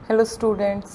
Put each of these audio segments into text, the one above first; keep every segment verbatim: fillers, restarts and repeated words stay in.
Hello students,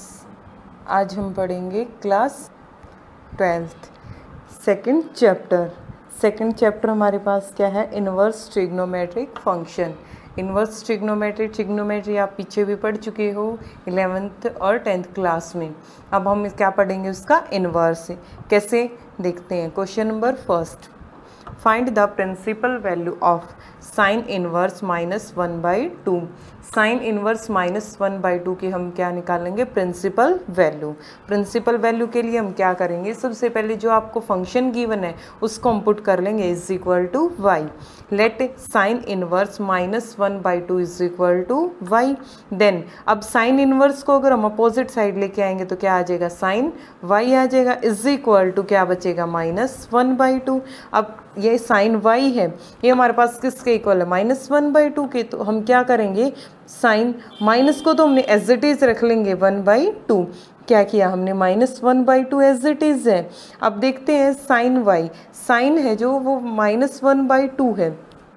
आज हम पढ़ेंगे class twelfth second chapter. Second chapter हमारे पास क्या है? Inverse trigonometric function. Inverse trigonometry trigonometry आप पीछे भी पढ़ चुके हो इलेवेंथ और टेंथ क्लास में। अब हम क्या पढ़ेंगे? उसका इन्वर्स कैसे देखते हैं। Question number first, find the principal value of sine inverse minus one by two. Sine inverse minus one by two की हम क्या निकालेंगे? Principal value. प्रिंसिपल वैल्यू के लिए हम क्या करेंगे? सबसे पहले जो आपको फंक्शन गिवन है उसको हम पुट कर लेंगे is equal to y. Let sine inverse minus one by two is equal to y. Then अब साइन इनवर्स को अगर हम अपोजिट साइड लेके आएंगे तो क्या आ जाएगा? साइन वाई आ जाएगा इज इक्वल टू क्या बचेगा? Minus one by two. अब ये साइन वाई है, ये हमारे पास किसके इक्वल है? माइनस वन बाई टू के। तो हम क्या करेंगे? साइन माइनस को तो हमने एज इट इज रख लेंगे वन बाई टू। क्या किया हमने? Minus one by two as it is है। अब देखते हैं साइन वाई, साइन है जो वो माइनस वन बाई टू है,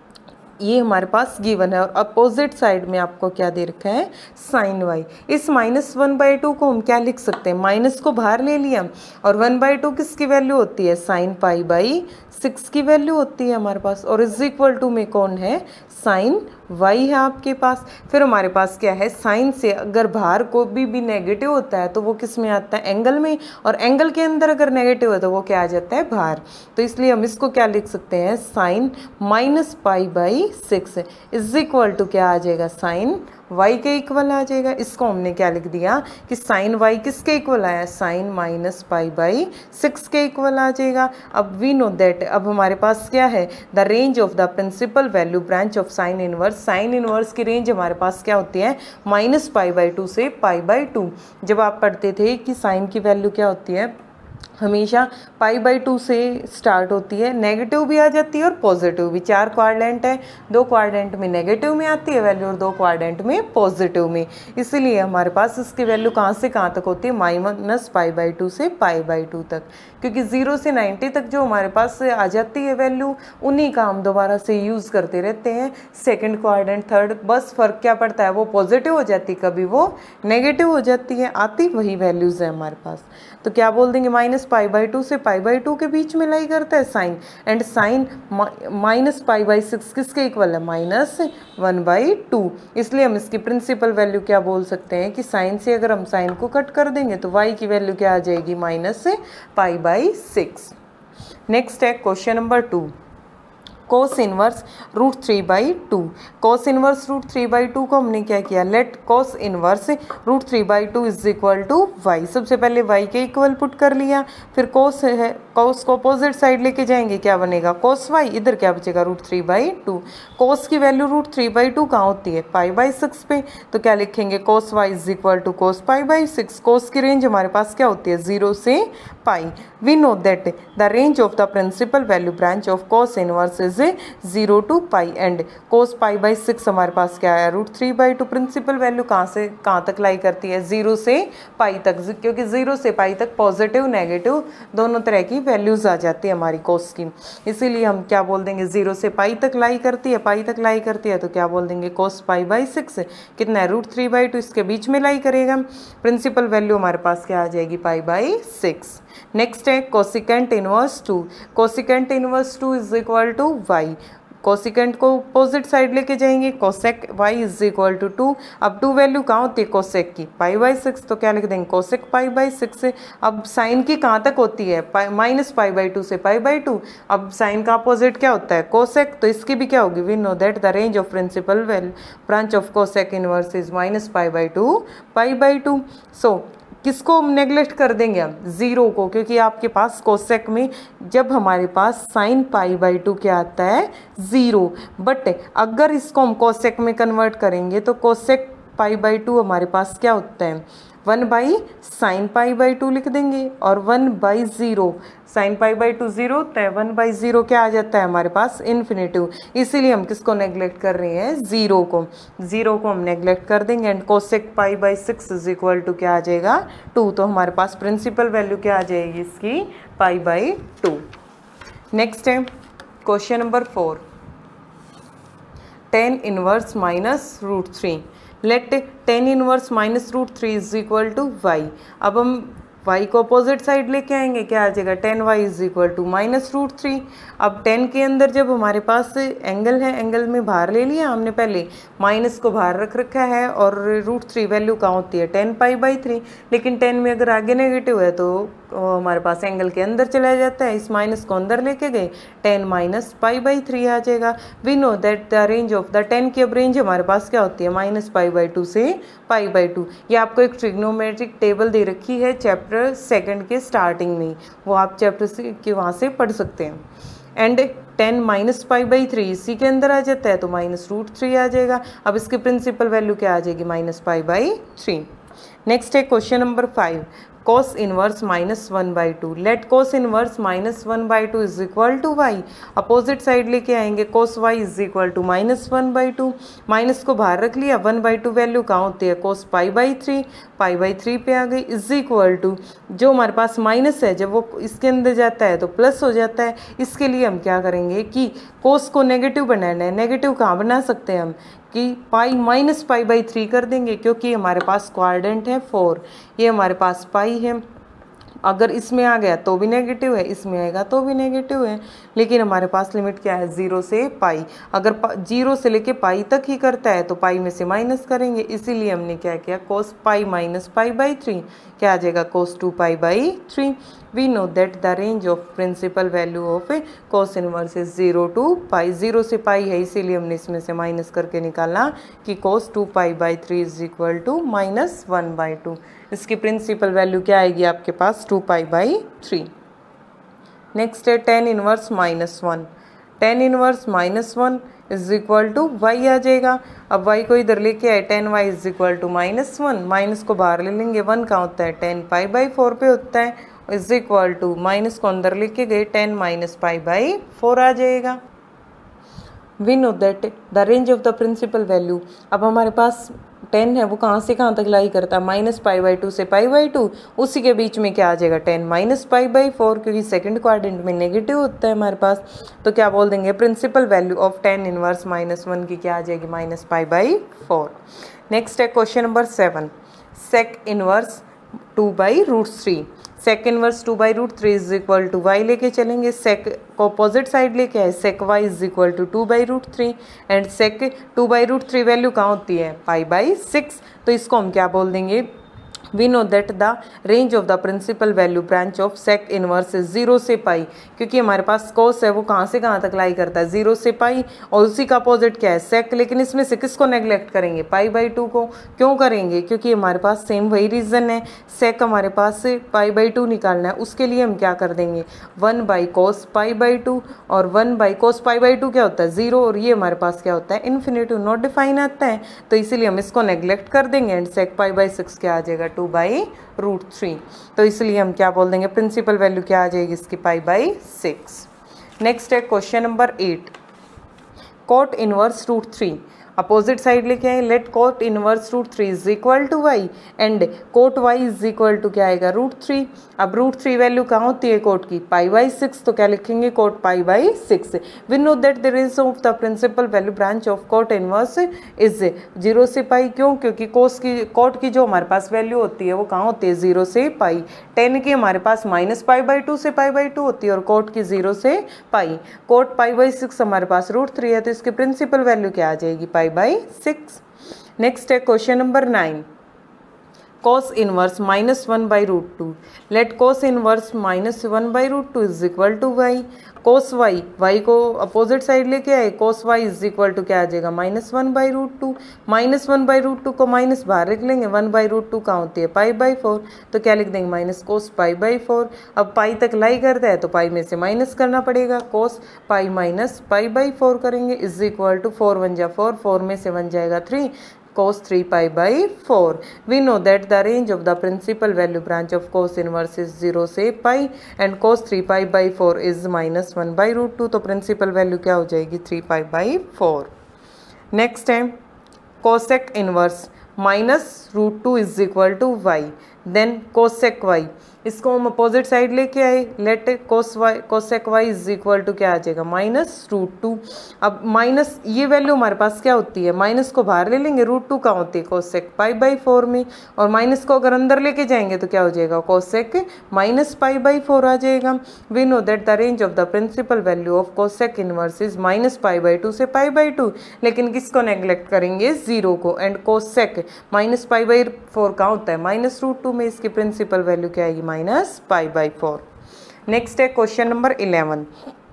ये हमारे पास गिवन है और अपोजिट साइड में आपको क्या दे रखा है? Sine y. इस माइनस वन बाई टू को हम क्या लिख सकते हैं? माइनस को बाहर ले लिया और वन बाई टू किसकी वैल्यू होती है? साइन पाई बाई सिक्स की वैल्यू होती है हमारे पास। और इज इक्वल टू में कौन है? साइन वाई है आपके पास। फिर हमारे पास क्या है? साइन से अगर बाहर को भी भी नेगेटिव होता है तो वो किस में आता है? एंगल में। और एंगल के अंदर अगर नेगेटिव है तो वो क्या आ जाता है? बाहर। तो इसलिए हम इसको क्या लिख सकते हैं? Sine minus pi by six is equal to क्या आ जाएगा? साइन वाई के इक्वल आ जाएगा। इसको हमने क्या लिख दिया कि साइन वाई किसके इक्वल आया? Sine minus pi by six के इक्वल आ जाएगा। अब वी नो दैट, अब हमारे पास क्या है? The range of the principal value branch of sine inverse. Sine inverse की रेंज हमारे पास क्या होती है? माइनस पाई बाई टू से पाई बाई टू। जब आप पढ़ते थे कि साइन की वैल्यू क्या होती है? हमेशा पाई बाई टू से स्टार्ट होती है, नेगेटिव भी आ जाती है और पॉजिटिव भी। चार क्वाड्रेंट है, दो क्वाड्रेंट में नेगेटिव में आती है वैल्यू और दो क्वाड्रेंट में पॉजिटिव में। इसीलिए हमारे पास इसकी वैल्यू कहाँ से कहाँ तक होती है? माइनस पाई बाई टू से पाई बाई टू तक। क्योंकि जीरो से नाइन्टी तक जो हमारे पास आ जाती है वैल्यू, उन्हीं का हम दोबारा से यूज़ करते रहते हैं। सेकेंड क्वाड्रेंट, थर्ड, बस फर्क क्या पड़ता है? वो पॉजिटिव हो जाती, कभी वो नेगेटिव हो जाती है, आती वही वैल्यूज़ है हमारे पास। तो क्या बोल देंगे? माइनस पाई बाई टू से पाई बाई टू के बीच में लाई करता है sine. And sine minus pi by six किसके इक्वल है? Minus one by two. इसलिए हम इसकी प्रिंसिपल वैल्यू क्या बोल सकते हैं कि साइन से अगर हम साइन को कट कर देंगे तो वाई की वैल्यू क्या आ जाएगी? Minus pi by six. Next है question number two, cos inverse root three by two. Cos inverse root three by two को हमने क्या किया? Let cos inverse root three by two is equal to y. सबसे पहले Y के equal put कर लिया, फिर कोस है, कोस को अपोजिट साइड लेके जाएंगे, क्या बनेगा? Cos y. इधर क्या बचेगा? Root three by two. Cos की value root three by two कहाँ होती है? पाई बाई सिक्स पे। तो क्या लिखेंगे? Cos y is equal to cos pi by six. Cos की रेंज हमारे पास क्या होती है? जीरो से pi. We know that the range of the principal value branch of cos inverse is zero to pi and cos pi by six हमारे पास क्या है? Root three by two. Principal value कहाँ से कहाँ तक लाई करती है? जीरो से पाई तक, क्योंकि जीरो से पाई तक पॉजिटिव नेगेटिव दोनों तरह की वैल्यूज आ जाती है हमारी कोस की। इसीलिए हम क्या बोल देंगे? जीरो से पाई तक लाई करती है, पाई तक लाई करती है तो क्या बोल देंगे? कोस पाई बाई सिक्स कितना है? रूट थ्री बाई टू, इसके बीच में लाई करेगा। प्रिंसिपल वैल्यू हमारे पास क्या आ जाएगी? Pi by six. नेक्स्ट है cosecant inverse two. Cosecant inverse two is equal to y. Cosecant को अपोजिट साइड लेके जाएंगे, cosec y is equal to two. अब टू वैल्यू कहाँ होती है? कोसेक की, पाई बाई सिक्स। तो क्या लिख देंगे? Cosec pi by six. अब साइन की कहाँ तक होती है? माइनस पाई बाई टू से पाई बाई टू। अब साइन का अपोजिट क्या होता है? कोसेक। तो इसकी भी क्या होगी? We know that the range of principal value branch of cosec inverse is minus pi by two pi by two. So किसको हम नेग्लेक्ट कर देंगे? हम जीरो को, क्योंकि आपके पास कोसेक में जब हमारे पास साइन पाई बाई टू क्या आता है? जीरो। बट अगर इसको हम कोसेक में कन्वर्ट करेंगे तो कोसेक पाई बाई टू हमारे पास क्या होता है? One by sine pi by two लिख देंगे और one by zero. Sine pi by two zero होता है, वन बाई ज़ीरो क्या आ जाता है हमारे पास? इन्फिनेटिव। इसीलिए हम किसको नेग्लेक्ट कर रहे हैं? ज़ीरो को। ज़ीरो को हम नेग्लेक्ट कर देंगे and cosec pi by six is equal to क्या आ जाएगा? टू। तो हमारे पास प्रिंसिपल वैल्यू क्या आ जाएगी इसकी? Pi by two. नेक्स्ट है question number four, tan inverse minus root three. Let tan inverse minus root three is equal to y. अब हम y को अपोजिट साइड लेके आएंगे, क्या आ जाएगा, tan y is equal to minus root three. अब टेन के अंदर जब हमारे पास एंगल है, एंगल में बाहर ले लिया हमने, पहले माइनस को बाहर रख रखा है और रूट थ्री वैल्यू कहाँ होती है, टेन पाई बाई थ्री। लेकिन टेन में अगर आगे नेगेटिव है तो हमारे पास एंगल के अंदर चला जाता है, इस माइनस को अंदर लेके गए, tan minus pi by three आ जाएगा। We know that the range of the tan की अब रेंज हमारे पास क्या होती है, माइनस पाई बाई टू से पाई बाई टू। ये आपको एक ट्रिग्नोमेट्रिक टेबल दे रखी है चैप्टर सेकंड के स्टार्टिंग में, वो आप चैप्टर से के वहाँ से पढ़ सकते हैं। And tan minus pi by three इसी के अंदर आ जाता है तो माइनस रूट थ्री आ जाएगा। अब इसकी प्रिंसिपल वैल्यू क्या आ जाएगी, minus pi by three. Next है question number five, cos inverse minus one by two. Let cos inverse minus one by two is equal to y. Opposite side लेके आएंगे, cos y is equal to minus one by two. Minus को बाहर रख लिया, one by two value कहाँ होती है, cos pi by three, pi by three पे आ गई, इज इक्वल टू जो हमारे पास माइनस है जब वो इसके अंदर जाता है तो प्लस हो जाता है। इसके लिए हम क्या करेंगे कि cos को नेगेटिव बनाना है। नेगेटिव कहाँ बना सकते हैं हम कि pi minus pi by three कर देंगे, क्योंकि हमारे पास क्वाड्रेंट है फोर, ये हमारे पास पाई है। अगर इसमें आ गया तो भी नेगेटिव है, इसमें आएगा तो भी नेगेटिव है, लेकिन हमारे पास लिमिट क्या है, जीरो से पाई। अगर जीरो से लेके पाई तक ही करता है तो पाई में से माइनस करेंगे, इसीलिए हमने क्या किया, cos pi minus pi by three, क्या आ जाएगा, cos two pi by three. We know that the range of principal value of a cos inverse is zero to pi. Zero से पाई है इसीलिए हमने इसमें से माइनस करके निकाला कि cos two pi by three is equal to minus one by two. इसकी प्रिंसिपल वैल्यू क्या आएगी आपके पास, two pi by three. Next है tan inverse minus one. Tan inverse minus one is equal to y आ जाएगा। अब y को इधर लेके आए, tan y is equal to minus one, minus को बाहर ले लेंगे, वन का होता है टेन पाई बाई फोर पे होता है, इज इक्वल टू माइनस को अंदर लेके गए, tan minus pi by four आ जाएगा। We know that the range of the principal value, अब हमारे पास टेन है वो कहाँ से कहाँ तक लाई करता है, माइनस पाई बाई टू से पाई बाई टू, उसी के बीच में क्या आ जाएगा, tan minus pi by four, क्योंकि सेकंड क्वाड्रेंट में नेगेटिव होता है हमारे पास। तो क्या बोल देंगे, principal value of tan inverse minus one की क्या आ जाएगी, minus pi by four. Next है question number seven, sec inverse two by root three. Sec inverse two by root three is equal to y लेके चलेंगे, sec को opposite side लेके आए, sec y is equal to two by root three and sec two by root three value कहाँ होती है, pi by six. तो इसको हम क्या बोल देंगे, we know that the range of the principal value branch of sec inverse is zero से पाई, क्योंकि हमारे पास कोस है वो कहाँ से कहाँ तक लाई करता है, जीरो से पाई, और उसी का अपोजिट क्या है, सेक। लेकिन इसमें से किसको नेग्लेक्ट करेंगे, पाई बाई टू को। क्यों करेंगे, क्योंकि हमारे पास सेम वही रीज़न है, सेक हमारे पास से पाई बाई टू निकालना है, उसके लिए हम क्या कर देंगे, one by cos pi by two, और one by cos pi by two क्या होता है, जीरो, और ये हमारे पास क्या होता है, इन्फिनिटी, नॉट डिफाइन आता है, तो इसीलिए हम इसको नेग्लेक्ट कर देंगे and sec pi by six क्या आ जाएगा, टू बाई रूट थ्री। तो इसलिए हम क्या बोल देंगे, प्रिंसिपल वैल्यू क्या आ जाएगी इसकी, पाई बाई सिक्स। नेक्स्ट है question number eight, cot inverse root three. Opposite side लेके आए, let cot inverse root three is equal to y and cot y is equal to क्या आएगा, रूट थ्री। अब रूट थ्री वैल्यू कहाँ होती है coat की, पाई बाई सिक्स, तो क्या लिखेंगे, cot pi by six. We know that the range of the principal value branch of cot inverse is zero से पाई। क्यों, क्योंकि कोस की कोट की जो हमारे पास वैल्यू होती है वो कहाँ होती है, जीरो से पाई। टेन की हमारे पास माइनस पाई बाई टू से पाई बाई टू होती है और कोट की जीरो से pi. Cot pi by six हमारे पास रूट थ्री है, तो इसकी प्रिंसिपल वैल्यू क्या आ जाएगी, पाई बाई सिक्स। नेक्स्ट है question number nine, cos inverse minus one by root two. Let cos inverse minus one by root two is equal to y. cos y, y को opposite side लेके आए, cos y is equal to क्या आ जाएगा, minus one by root two. Minus one by root two को minus बाहर लिख लेंगे, वन बाई रूट टू कहाँ होती है, पाई बाई फोर, तो क्या लिख देंगे, minus cos pi by four. अब पाई तक लाई करता है तो पाई में से माइनस करना पड़ेगा, cos pi minus pi by four करेंगे, is equal to four one जा फोर, फोर में से वन जाएगा three, cos three pi by four. We know that the range of the principal value branch of cos inverse is zero से pi and cos three pi by four is minus one by root two, तो principal value क्या हो जाएगी, three pi by four. Next है cosec inverse minus root two is equal to y. Then cosec y, इसको हम opposite side लेके आए, let cos y cosec y is equal to क्या आ जाएगा माइनस रूट टू। अब माइनस ये वैल्यू हमारे पास क्या होती है, माइनस को बाहर ले लेंगे, रूट टू कहाँ होती है कोसेक पाई बाई फोर में, और माइनस को अगर अंदर लेके जाएंगे तो क्या हो जाएगा cosec minus pi by four आ जाएगा। We know that the range of the principal value of cosec inverse is minus pi by two से पाई बाई टू, लेकिन किसको नेग्लेक्ट करेंगे, जीरो को, and cosec minus pi by four कहाँ होता है माइनस रूट टू में, इसकी प्रिंसिपल वैल्यू क्या आएगी minus pi by four. Next है क्वेश्चन नंबर इलेवन।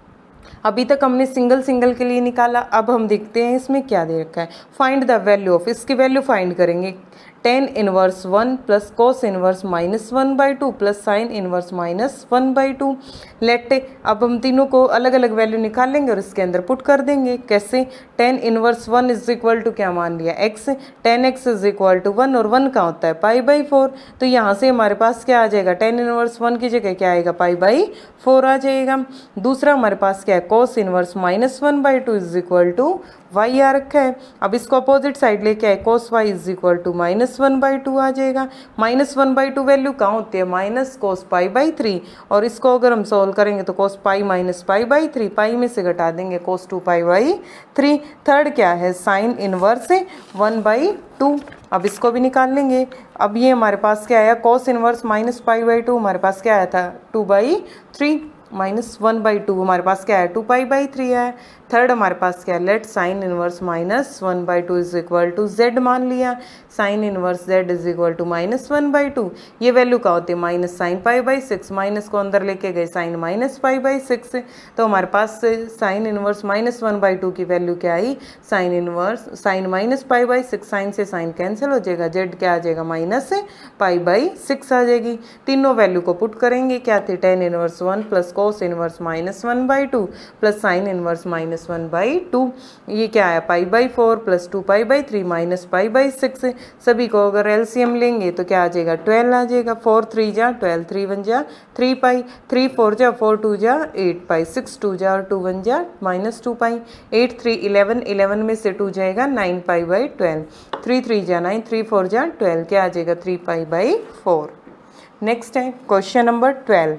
अभी तक हमने सिंगल सिंगल के लिए निकाला, अब हम देखते हैं इसमें क्या दे रखा है। फाइंड द वैल्यू ऑफ, इसकी वैल्यू फाइंड करेंगे, tan inverse one plus cos inverse minus one by two plus sine inverse minus one by two. Let, अब हम तीनों को अलग अलग वैल्यू निकाल लेंगे और इसके अंदर पुट कर देंगे। कैसे, tan inverse one is equal to क्या मान लिया x, tan x is equal to one, और वन का होता है पाई बाई फोर, तो यहाँ से हमारे पास क्या आ जाएगा, टेन इनवर्स वन की जगह क्या आएगा पाई बाई फोर आ जाएगा। दूसरा हमारे पास क्या है, cos inverse minus one by two is equal to y आ रखा है। अब इसको अपोजिट साइड लेके आए, cos y is equal to minus one by two आ जाएगा। Minus one by two value कहाँ होती है, minus cos pi by three, और इसको अगर हम सोल्व करेंगे तो cos pi minus pi by three, pi में से घटा देंगे cos two pi by three. Third क्या है, sine inverse one by two, अब इसको भी निकाल लेंगे। अब ये हमारे पास क्या आया, cos inverse minus pi by two हमारे पास क्या आया था two by three, minus one by two हमारे पास क्या है टू पाई बाई थ्री है। थर्ड हमारे पास क्या है, let sine inverse minus one by two is equal to z मान लिया, sine inverse z is equal to minus one by two, ये वैल्यू क्या होती है minus sine pi by six, minus को अंदर लेके गए sine minus pi by six, तो हमारे पास sine inverse minus one by two की वैल्यू क्या आई, sine inverse sine minus pi by six, sine से साइन कैंसिल हो जाएगा, जेड क्या आ जाएगा माइनस पाई बाई सिक्स आ जाएगी। तीनों वैल्यू को पुट करेंगे, क्या थे tan inverse one plus cos inverse minus one by two plus sine inverse minus one by two, ये क्या आया pi by four plus two pi by three minus pi by six. सभी को अगर एलसीएम लेंगे तो क्या आ जाएगा ट्वेल्व आ जाएगा, फोर थ्री जा ट्वेल्व, थ्री वन जा थ्री पाई, थ्री फोर जा फोर टू जा एट पाई, सिक्स टू जा और टू वन जा minus two pi, eight three eleven, eleven में से टू जाएगा nine pi by twelve, three three जा नाइन, थ्री फोर जा ट्वेल्व, क्या आ जाएगा three pi by four. Next है question number twelve.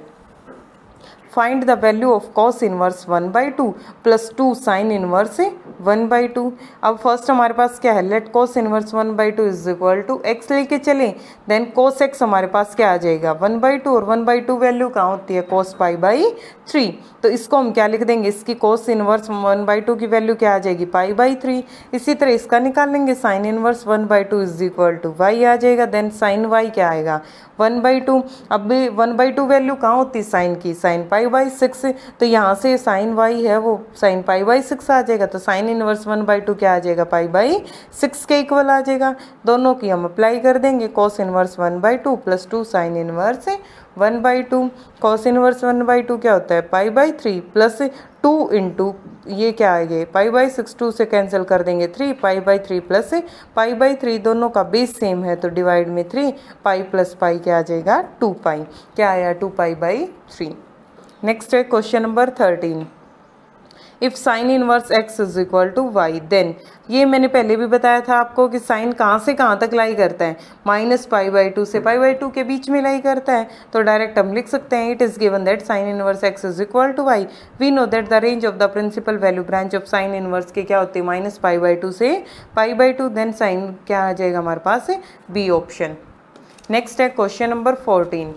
Find the value of cos inverse one by two plus two sine inverse one by two. अब first हमारे पास क्या है, let cos inverse one by two is equal to x लेके चले, then cos x हमारे पास क्या आ जाएगा वन बाई टू, और वन बाई टू वैल्यू कहाँ होती है कोस पाई बाई थ्री, तो इसको हम क्या लिख देंगे, इसकी cos inverse one by two की वैल्यू क्या आ जाएगी पाई बाई थ्री। इसी तरह इसका निकाल लेंगे, sine inverse one by two is equal to y आ जाएगा, देन साइन वाई क्या आएगा वन बाई टू। अब भी वन बाई टू वैल्यू कहाँ होती है साइन की, साइन पाई बाई सिक्स, तो यहाँ से साइन वाई है वो साइन पाई बाई सिक्स आ जाएगा, तो sine inverse one by two क्या आ जाएगा पाई बाई सिक्स के इक्वल आ जाएगा। दोनों की हम अप्लाई कर देंगे, cos inverse one by two plus two sine inverse one by two, cos inverse one by two क्या होता है pi by three plus two into ये क्या आएगा पाई बाई सिक्स, टू से कैंसिल कर देंगे three, pi by three plus pi by three, दोनों का बेस सेम है तो डिवाइड में थ्री, पाई प्लस पाई क्या आ जाएगा टू पाई, क्या आया two pi by three. Next है question number thirteen. If sine inverse x is equal to y then, ये मैंने पहले भी बताया था आपको कि साइन कहाँ से कहाँ तक लाई करता है, माइनस पाई बाई टू से पाई बाई टू के बीच में लाई करता है, तो डायरेक्ट हम लिख सकते हैं it is given that sine inverse x is equal to y. We know that the range of the principal value branch of sine inverse के क्या होती है माइनस पाई बाई टू से pi by two, then sine क्या आ जाएगा हमारे पास बी ऑप्शन। नेक्स्ट है question number fourteen.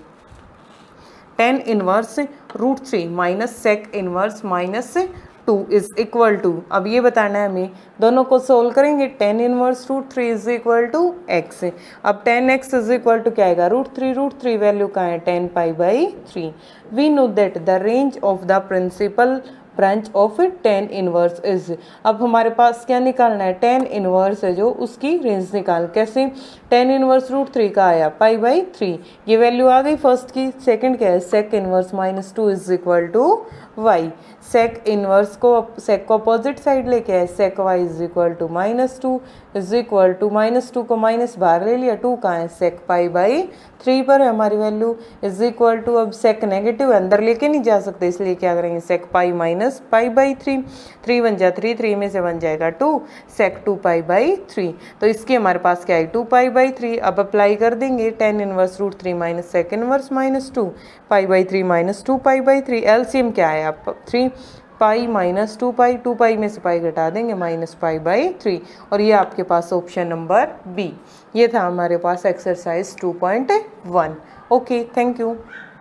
Tan inverse root three minus sec inverse minus two is equal to, अब ये बताना है हमें, दोनों को सोल्व करेंगे, tan inverse root three is equal to x. अब tan x is equal to क्या आएगा root three, root three value कहाँ है tan pi by three. We know that the range of the principal branch of tan inverse is, अब हमारे पास क्या निकालना है टेन इनवर्स है जो उसकी रेंज निकाल, कैसे, टेन इनवर्स रूट थ्री का आया पाई बाई थ्री, ये वैल्यू आ गई फर्स्ट की। सेकंड क्या है sec inverse minus two is equal to y, sec inverse को सेक को अपोजिट साइड लेके आए, sec y is equal to minus two is equal to minus two को माइनस बाहर ले लिया, टू कहाँ है, सेक पाई बाई थ्री पर है हमारी वैल्यू, इज इक्वल टू अब सेक नेगेटिव अंदर लेके नहीं जा सकते इसलिए क्या करेंगे, sec pi minus pi by three, three बन जा थ्री, थ्री में से बन जाएगा two, sec two pi by three. तो इसके हमारे पास क्या है, टू पाई बाई थ्री। अब अप्लाई कर देंगे tan inverse root three minus sec inverse minus two pi by three minus two pi by three. LCM क्या है, आप three pi minus two pi, two pi में से पाई घटा देंगे माइनस पाई बाई थ्री, और ये आपके पास ऑप्शन नंबर बी। ये था हमारे पास exercise two point one. Okay, thank you.